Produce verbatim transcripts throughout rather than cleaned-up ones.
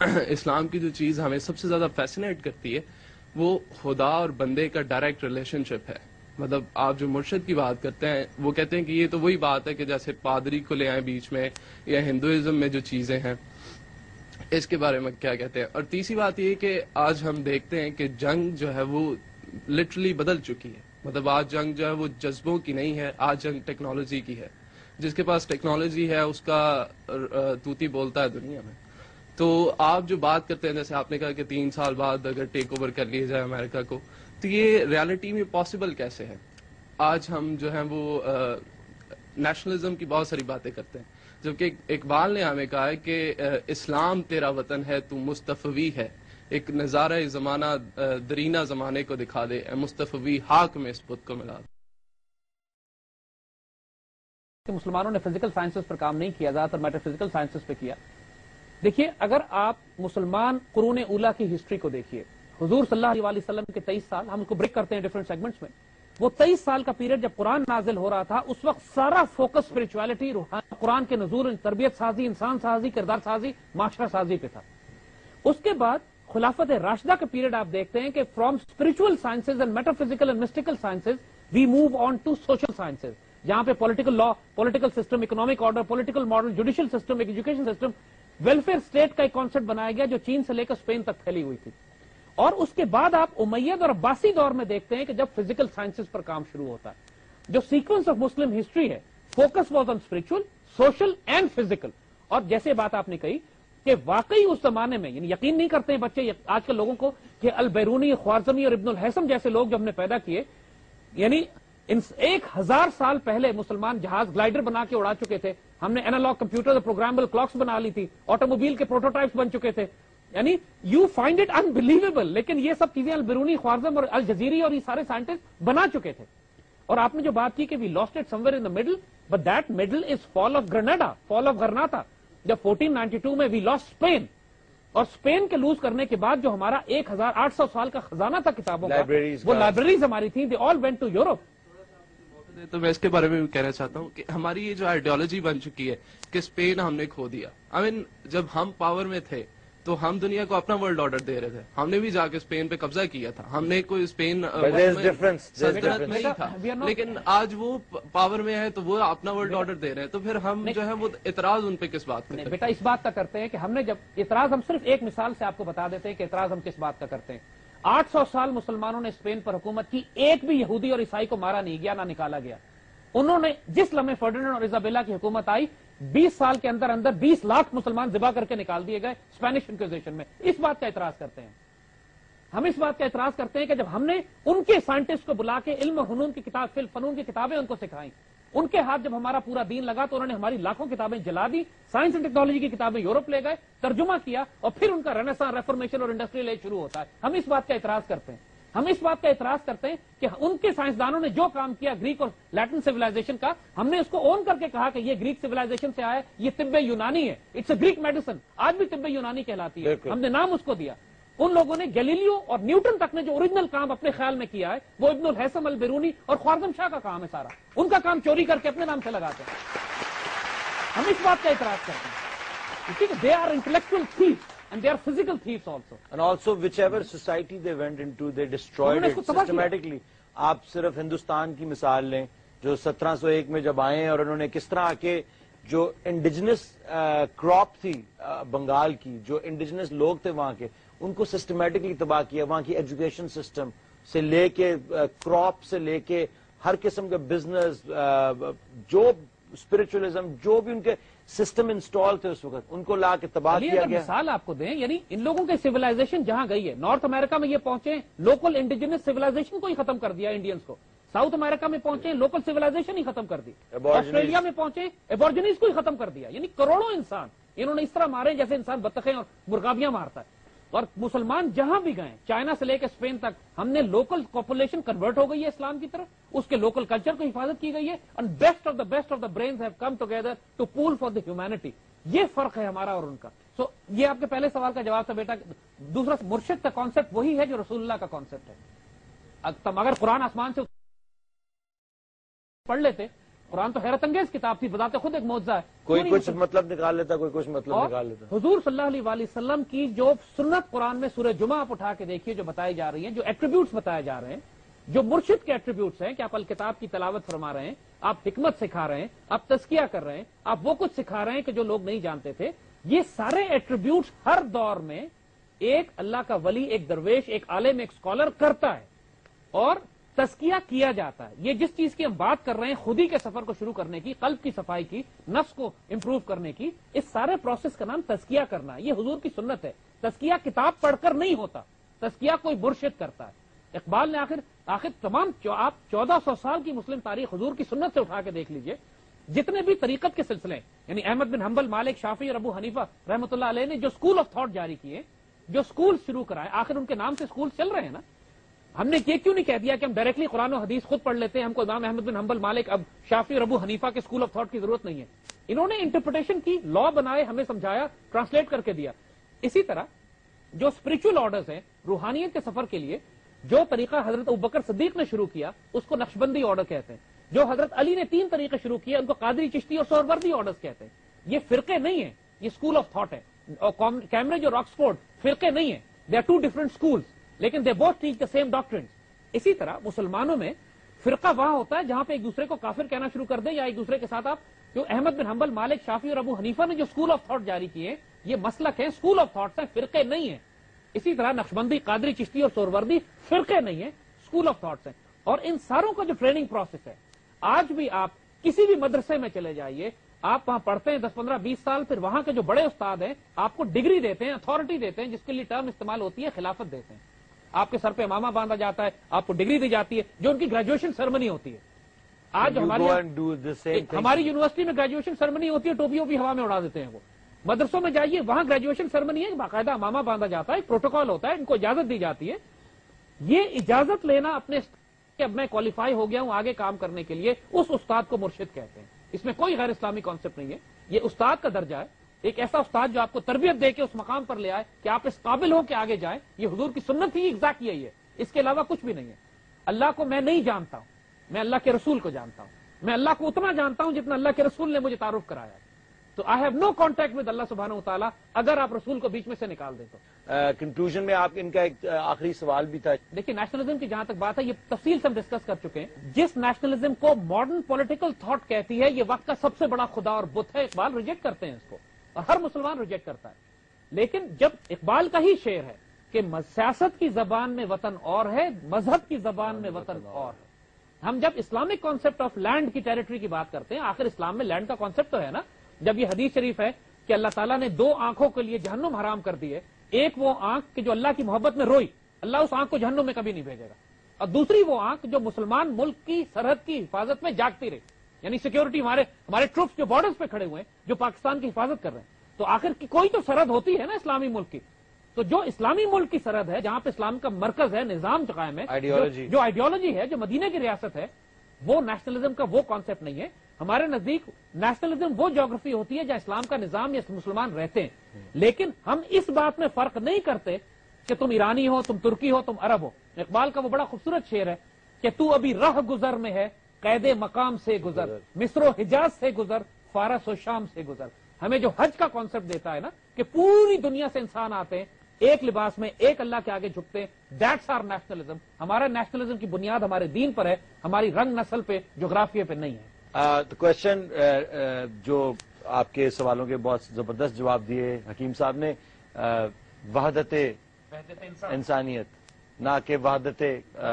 اسلام کی جو چیز ہمیں سب سے زیادہ فیسینیٹ کرتی ہے وہ خدا اور بندے کا ڈائریکٹ ریلیشن شپ ہے. مطلب آپ جو مرشد کی بات کرتے ہیں وہ کہتے ہیں کہ یہ تو وہی بات ہے کہ جیسے پادری کو لے آئیں بیچ میں, یا ہندوازم میں جو چیزیں ہیں اس کے بارے میں کیا کہتے ہیں. اور تیسری بات یہ کہ آج ہم دیکھتے ہیں کہ جنگ جو ہے وہ لٹرلی بدل چکی ہے. مطلب آج جنگ جو ہے وہ جذبوں کی نہیں ہے, آج جنگ ٹیکنالوجی کی ہے. جس کے پاس ٹیکنالوجی ہے اس کا توتی بولتا ہے دنیا میں. تو آپ جو بات کرتے ہیں جیسے آپ نے کہا کہ تین سال بعد اگر ٹیک اوور کر لیا جائے امریکہ کو, تو یہ ریالٹی میں پاسبل کیسے ہے؟ آج ہم جو ہیں وہ نیشنلزم کی بہت ساری باتیں کرتے ہیں, جبکہ اقبال نے ہمیں کہا ہے کہ اسلام تیرا وطن ہے تو مصطفی ہے, ایک نظارہ زمانہ درینہ زمانے کو دکھا دے, اے مصطفی ہاک میں اس بت کو ملا دے. مسلمانوں نے فزیکل سائنسز پر کام نہیں کیا, زیادہ تر میٹر فزیکل سائنسز پہ کیا. دیکھیے اگر آپ مسلمان قرون اولا کی ہسٹری کو دیکھیے, حضور صلی اللہ علیہ وسلم کے تیئیس سال, ہم ان کو بریک کرتے ہیں ڈفرنٹ سیگمنٹس میں, وہ تیئیس سال کا پیریڈ جب قرآن نازل ہو رہا تھا اس وقت سارا فوکس اسپرچولیٹی, قرآن کے نزول, تربیت سازی, انسان سازی, کردار سازی, معاشرہ سازی پہ تھا. اس کے بعد خلافت راشدہ کا پیریڈ آپ دیکھتے ہیں کہ from spiritual sciences and matter physical and mystical sciences we move on to social sciences, جہاں پہ political law, political system, economic order, political model, judicial system, education system, welfare state کا ایک کانسیپٹ بنایا گیا جو چین سے لے کر اسپین تک پھیلی ہوئی تھی. اور اس کے بعد آپ امید اور عباسی دور میں دیکھتے ہیں کہ جب فزیکل سائنسز پر کام شروع ہوتا ہے, جو سیکوینس آف مسلم ہسٹری ہے, focus was on spiritual, social and physical. اور جیسے بات آپ نے کہی کہ واقعی اس زمانے میں, یعنی یقین نہیں کرتے ہیں بچے آج کل لوگوں کو کہ البیرونی, خوارزمی اور ابن الحسم جیسے لوگ جو ہم نے پیدا کیے, یعنی ایک ہزار سال پہلے مسلمان جہاز گلائڈر بنا کے اڑا چکے تھے. ہم نے اینالاگ کمپیوٹر اور پروگرامبل کلاکس بنا لی تھی, آٹوموبائل کے پروٹوٹائپس بن چکے تھے. یعنی یو فائنڈ اٹ انبلیویبل, لیکن یہ سب چیزیں البیرونی, خوارزم اور الجزیری اور یہ سارے سائنٹسٹ بنا چکے تھے. اور آپ نے جو بات کی کہ we lost it somewhere in the middle, but that middle is fall of Granada, fall of غرناطہ. جب فورٹین نائنٹی ٹو میں وی لاسٹ اسپین, اور اسپین کے لوز کرنے کے بعد جو ہمارا ایک ہزار آٹھ سو سال کا خزانہ تھا کتابوں کا, وہ لائبریریز ہماری تھیں, they all went to Europe. تو میں اس کے بارے میں بھی کہنا چاہتا ہوں کہ ہماری یہ جو آئیڈیالوجی بن چکی ہے کہ اسپین ہم نے کھو دیا. آئی مین جب ہم پاور میں تھے تو ہم دنیا کو اپنا ورلڈ آرڈر دے رہے تھے, ہم نے بھی جا کے اسپین پہ قبضہ کیا تھا, ہم نے کوئی اسپین سلطنت نہیں تھا, لیکن آج وہ پاور میں ہے تو وہ اپنا ورلڈ آرڈر دے رہے ہیں. تو پھر ہم جو ہے وہ اعتراض ان پہ کس بات کا؟ بیٹا اس بات کا کرتے ہیں کہ ہم نے جب اعتراض, ہم صرف ایک مثال سے آپ کو بتا دیتے ہیں کہ اعتراض ہم کس بات کا کرتے ہیں. آٹھ سو سال مسلمانوں نے اسپین پر حکومت کی, ایک بھی یہودی اور عیسائی کو مارا نہیں گیا, نہ نکالا گیا. انہوں نے جس لمحے فرڈیننڈ اور ایزابیلا کی حکومت آئی, بیس سال کے اندر اندر بیس لاکھ مسلمان ذبح کر کے نکال دیے گئے اسپینش انکوزیشن میں. اس بات کا اعتراض کرتے ہیں ہم, اس بات کا اعتراض کرتے ہیں کہ جب ہم نے ان کے سائنٹسٹ کو بلا کے علم و فنون کی کتاب, فنون کی کتابیں ان کو سکھائیں, ان کے ہاتھ جب ہمارا پورا دین لگا تو انہوں نے ہماری لاکھوں کتابیں جلا دی, سائنس اینڈ ٹیکنالوجی کی کتابیں یورپ لے گئے, ترجمہ کیا, اور پھر ان کا رینیسانس, ریفارمیشن اور انڈسٹریل ایج شروع ہوتا ہے. ہم اس بات کا اعتراض کرتے ہیں ہم اس بات کا اعتراض کرتے ہیں کہ ان کے سائنسدانوں نے جو کام کیا گریک اور لیٹن سیولائزیشن کا, ہم نے اس کو اون کر کے کہا کہ یہ گریک سیولائزیشن سے آیا, یہ طب یونانی ہے, اٹس اے گریک میڈیسن, آج بھی طب یونانی کہلاتی ہے, ہم نے نام اس کو دیا. ان لوگوں نے گیلیلیو اور نیوٹن تک نے جو اوریجنل کام اپنے خیال میں کیا ہے وہ ابن الحسم البیرونی اور خوارزم شاہ کا کام ہے سارا, ان کا کام چوری کر کے اپنے نام سے لگاتے ہیں. ہم اس بات کا اعتراض کرتے ہیں, they are intellectual thief and they are physical thieves also. And also whichever society they went into, they destroyed it systematically. آپ صرف ہندوستان کی مثال لیں جو سترہ سو ایک میں جب آئے اور انہوں نے کس طرح کے جو انڈیجنس کراپ تھی بنگال کی, جو انڈیجنس لوگ تھے وہاں کے, ان کو سسٹمیٹکلی تباہ کیا. وہاں کی ایجوکیشن سسٹم سے لے کے, کراپ سے لے کے, ہر قسم کا بزنس, جو اسپرچولیزم, جو بھی ان کے سسٹم انسٹال تھے اس وقت, ان کو لا کے تباہ کیا گیا. مثال آپ کو دیں, یعنی ان لوگوں کی سیولائزیشن جہاں گئی ہے, نارتھ امریکہ میں یہ پہنچے, لوکل انڈیجنس سیولائزیشن کو ہی ختم کر دیا انڈینس کو. ساؤتھ امریکہ میں پہنچے, لوکل سیولائزیشن ہی ختم کر دی. آسٹریلیا میں پہنچے, ایبورجنیز کو ہی ختم کر دیا. یعنی کروڑوں انسان انہوں نے اس طرح مارے جیسے انسان بطخیں اور مرغابیاں مارتا ہے. اور مسلمان جہاں بھی گئے, چائنا سے لے کے اسپین تک, ہم نے لوکل پاپولیشن کنورٹ ہو گئی ہے اسلام کی طرف, اس کے لوکل کلچر کو حفاظت کی گئی ہے, and best of the best of the brains have come together to pool for the humanity. یہ فرق ہے ہمارا اور ان کا. سو so, یہ آپ کے پہلے سوال کا جواب تھا بیٹا. دوسرا, مرشد کا کانسیپٹ وہی ہے جو رسول اللہ کا کانسیپٹ ہے. اگر قرآن آسمان سے پڑھ لیتے قرآن تو حیرت انگیز کتاب تھی، بذات خود ایک معجزہ ہے. کوئی کچھ مطلب نکال لیتا، کوئی کچھ مطلب نکال لیتا. حضور صلی اللہ علیہ وآلہ وسلم کی جو سنت قرآن میں سورہ جمعہ آپ اٹھا کے دیکھیے جو بتائی جا رہی ہیں، جو ایٹریبیوٹس بتائے جا رہے ہیں، جو مرشد کے ایٹریبیوٹس ہیں کہ آپ الکتاب کی تلاوت فرما رہے ہیں، آپ حکمت سکھا رہے ہیں، آپ تزکیہ کر رہے ہیں، آپ وہ کچھ سکھا رہے ہیں کہ جو لوگ نہیں جانتے تھے. یہ سارے ایٹریبیوٹس ہر دور میں ایک اللہ کا ولی، ایک درویش، ایک عالم، ایک اسکالر کرتا ہے اور تزکیہ کیا جاتا ہے. یہ جس چیز کی ہم بات کر رہے ہیں، خودی کے سفر کو شروع کرنے کی، قلب کی صفائی کی، نفس کو امپروو کرنے کی، اس سارے پروسیس کا نام تزکیہ کرنا ہے. یہ حضور کی سنت ہے. تزکیہ کتاب پڑھ کر نہیں ہوتا، تزکیہ کوئی مرشد کرتا ہے. اقبال نے آخر آخر تمام آپ چودہ سو سال کی مسلم تاریخ حضور کی سنت سے اٹھا کے دیکھ لیجئے، جتنے بھی طریقت کے سلسلے یعنی احمد بن حنبل، مالک، شافعی اور ابو حنیفہ رحمۃ اللہ علیہ نے جو اسکول آف تھاٹ جاری کیے، جو اسکول شروع کرائے، آخر ان کے نام سے اسکول چل رہے ہیں نا. ہم نے یہ کیوں نہیں کہہ دیا کہ ہم ڈائریکٹلی قرآن و حدیث خود پڑھ لیتے ہیں، ہم کو امام احمد بن حنبل، مالک، اب شافعی اور ابو حنیفہ کے اسکول آف تھاٹ کی ضرورت نہیں ہے. انہوں نے انٹرپریٹیشن کی، لا بنائے، ہمیں سمجھایا، ٹرانسلیٹ کر کے دیا. اسی طرح جو اسپرچل آرڈرز ہیں روحانیت کے سفر کے لیے، جو طریقہ حضرت ابوبکر صدیق نے شروع کیا اس کو نقشبندی آرڈر کہتے ہیں. جو حضرت علی نے تین طریقے شروع کیے ان کو قادری، چشتی اور سہروردی آرڈرز کہتے ہیں. یہ فرقے نہیں ہیں، یہ اسکول آف تھاٹ ہے. اور کیمبرج اور آکسفورڈ فرقے نہیں ہیں، they are two different schools, لیکن they both teach the same doctrines. اسی طرح مسلمانوں میں فرقہ وہاں ہوتا ہے جہاں پہ ایک دوسرے کو کافر کہنا شروع کر دیں، یا ایک دوسرے کے ساتھ آپ جو احمد بن حنبل، مالک، شافعی اور ابو حنیفہ نے جو اسکول آف تھاٹ جاری کیے، یہ مسلک ہے، اسکول آف تھاٹس ہیں، فرقے نہیں ہیں. اسی طرح نقشبندی، قادری، چشتی اور سہروردی فرقے نہیں ہیں، اسکول آف تھاٹس ہیں. اور ان ساروں کا جو ٹریننگ پروسیس ہے، آج بھی آپ کسی بھی مدرسے میں چلے جائیے، آپ وہاں پڑھتے ہیں دس پندرہ بیس سال، پھر وہاں کے جو بڑے استاد ہیں آپ کو ڈگری دیتے ہیں، اتھارٹی دیتے ہیں، جس کے لیے ٹرم استعمال ہوتی ہے خلافت دیتے ہیں. آپ کے سر پہ امامہ باندھا جاتا ہے، آپ کو ڈگری دی جاتی ہے، جو ان کی گریجویشن سرمنی ہوتی ہے. آج ہماری ہماری یونیورسٹی میں گریجویشن سرمنی ہوتی ہے، ٹوپیوں بھی ہوا میں اڑا دیتے ہیں. وہ مدرسوں میں جائیے، وہاں گریجویشن سرمنی ہے، باقاعدہ امامہ باندھا جاتا ہے، ایک پروٹوکال ہوتا ہے، ان کو اجازت دی جاتی ہے. یہ اجازت لینا اپنے کہ اب میں کوالیفائی ہو گیا ہوں آگے کام کرنے کے لیے، اس استاد کو مرشد کہتے ہیں. اس میں کوئی غیر اسلامی کانسیپٹ نہیں ہے. یہ استاد کا درجہ ہے، ایک ایسا استاد جو آپ کو تربیت دے کے اس مقام پر لے آئے کہ آپ اس قابل ہو کہ آگے جائیں. یہ حضور کی سنت ہی ایگزیکٹ یہی ہے، اس کے علاوہ کچھ بھی نہیں ہے. اللہ کو میں نہیں جانتا ہوں، میں اللہ کے رسول کو جانتا ہوں. میں اللہ کو اتنا جانتا ہوں جتنا اللہ کے رسول نے مجھے تعارف کرایا ہے. تو I have no contact with اللہ سبحانہ و تعالیٰ اگر آپ رسول کو بیچ میں سے نکال دیں تو. کنکلوژن میں آپ ان کا ایک آخری سوال بھی تھا. دیکھیے نیشنلزم کی جہاں تک بات ہے، یہ تفصیل سے ہم ڈسکس کر چکے ہیں. جس نیشنلزم کو ماڈرن پولیٹیکل تھاٹ کہتی ہے، یہ وقت کا سب سے بڑا خدا اور بت ہے. اقبال ریجیکٹ کرتے ہیں اس کو، اور ہر مسلمان ریجیکٹ کرتا ہے. لیکن جب اقبال کا ہی شعر ہے کہ سیاست کی زبان میں وطن اور ہے، مذہب کی زبان میں وطن اور ہے. ہم جب اسلامک کانسیپٹ آف لینڈ کی ٹیریٹری کی بات کرتے ہیں، آخر اسلام میں لینڈ کا کانسیپٹ تو ہے نا. جب یہ حدیث شریف ہے کہ اللہ تعالیٰ نے دو آنکھوں کے لیے جہنم حرام کر دی ہے، ایک وہ آنکھ کہ جو اللہ کی محبت میں روئی، اللہ اس آنکھ کو جہنم میں کبھی نہیں بھیجے گا، اور دوسری وہ آنکھ جو مسلمان ملک کی سرحد کی حفاظت میں جاگتی رہی، یعنی سیکیورٹی، ہمارے ہمارے ٹروپس جو بارڈرز پہ کھڑے ہوئے ہیں، جو پاکستان کی حفاظت کر رہے ہیں. تو آخر کی کوئی تو سرحد ہوتی ہے نا اسلامی ملک کی. تو جو اسلامی ملک کی سرحد ہے، جہاں پہ اسلام کا مرکز ہے، نظام قائم ہے، جو آئیڈیالوجی ہے، جو مدینہ کی ریاست ہے، وہ نیشنلزم کا وہ کانسیپٹ نہیں ہے. ہمارے نزدیک نیشنلزم وہ جغرافی ہوتی ہے جہاں اسلام کا نظام یا مسلمان رہتے ہیں. لیکن ہم اس بات میں فرق نہیں کرتے کہ تم ایرانی ہو، تم ترکی ہو، تم عرب ہو. اقبال کا وہ بڑا خوبصورت شعر ہے کہ تو ابھی راہ گزر میں ہے، قید مقام سے گزر، مصر و حجاز سے گزر، فارس و شام سے گزر. ہمیں جو حج کا کانسیپٹ دیتا ہے نا کہ پوری دنیا سے انسان آتے ہیں، ایک لباس میں ایک اللہ کے آگے جھکتے ہیں، دیٹس آر نیشنلزم. ہمارا نیشنلزم کی بنیاد ہمارے دین پر ہے، ہماری رنگ نسل پہ، جغرافیے پہ نہیں ہے. کوشچن جو آپ کے سوالوں کے بہت زبردست جواب دیے حکیم صاحب نے. وحدت انسانیت، نہ کہ وحدت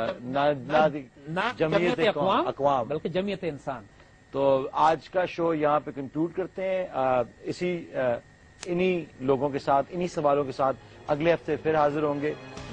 جمعیت اقوام بلکہ جمعیت انسان. تو آج کا شو یہاں پہ کنکلوڈ کرتے ہیں. اسی انہی لوگوں کے ساتھ، انہی سوالوں کے ساتھ اگلے ہفتے پھر حاضر ہوں گے.